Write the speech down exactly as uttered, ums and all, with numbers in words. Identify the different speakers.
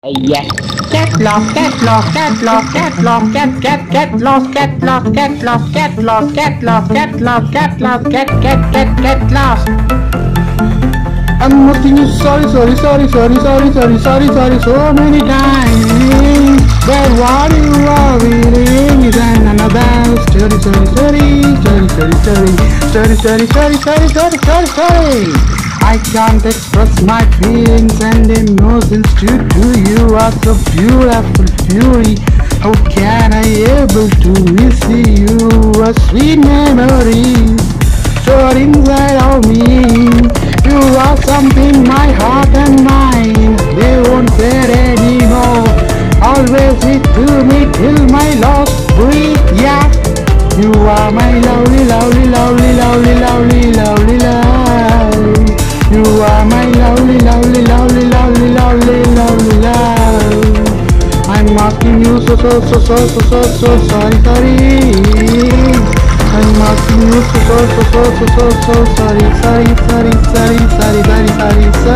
Speaker 1: Yes. Get lost, get lost, get lost, get lost, get get get lost, get lost, get lost, get lost, get lost, get lost, get lost, get get get get lost. I'm asking you sorry, sorry, sorry, sorry, sorry, sorry, sorry, sorry, so many times. But what you are reading is another story, story, story, story, story, story, story, story, story, story, story, story, story. I can't express my feelings and emotions due to you are so beautiful fury. How can I able to miss you? A sweet memory stored inside of me. You are something my heart and mind they won't fade anymore. Always it to me till my last breath. Yeah, you are my lovely, lovely, lovely, lovely, lovely, lovely love. You are my lovely, lovely, lovely, lovely, lovely, lovely love. I'm asking you so, so, so, so, so, so, so, sorry, sorry. I'm asking you so, so, so, so, so, so, so, sorry, sorry, sorry, sorry, sorry, sorry, sorry,